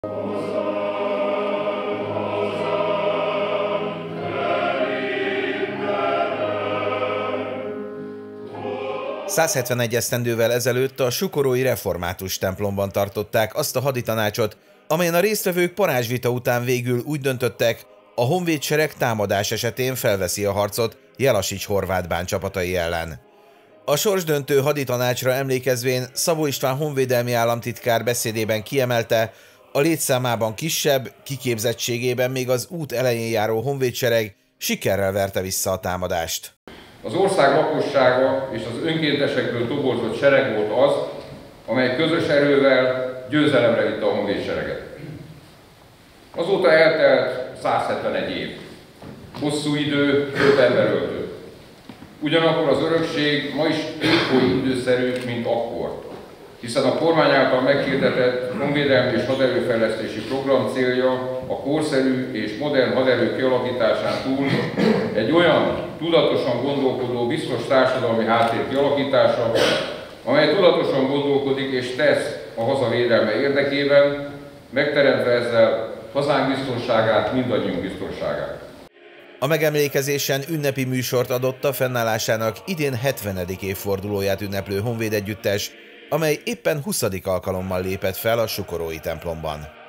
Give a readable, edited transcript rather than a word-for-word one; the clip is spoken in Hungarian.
...171 esztendővel ezelőtt a sukorói református templomban tartották azt a haditanácsot, amelyen a résztvevők parázsvita után végül úgy döntöttek, a honvédsereg támadás esetén felveszi a harcot Jellasics horvát bán csapatai ellen. A sorsdöntő haditanácsra emlékezvén Szabó István honvédelmi államtitkár beszédében kiemelte, a létszámában kisebb, kiképzettségében még az út elején járó honvédsereg sikerrel verte vissza a támadást. Az ország lakossága és az önkéntesekből toborzott sereg volt az, amely közös erővel győzelemre vitte a honvédsereget. Azóta eltelt 171 év. Hosszú idő, több ember öltött. Ugyanakkor az örökség ma is épp oly időszerű, mint akkor, hiszen a kormány által meghirdetett honvédelmi és haderőfejlesztési program célja a korszerű és modern haderő kialakításán túl egy olyan tudatosan gondolkodó, biztos társadalmi háttér kialakítása, amely tudatosan gondolkodik és tesz a haza védelme érdekében, megteremtve ezzel hazánk biztonságát, mindannyiunk biztonságát. A megemlékezésen ünnepi műsort adott a fennállásának idén 70. évfordulóját ünneplő honvédegyüttes, amely éppen 20. alkalommal lépett fel a sukorói templomban.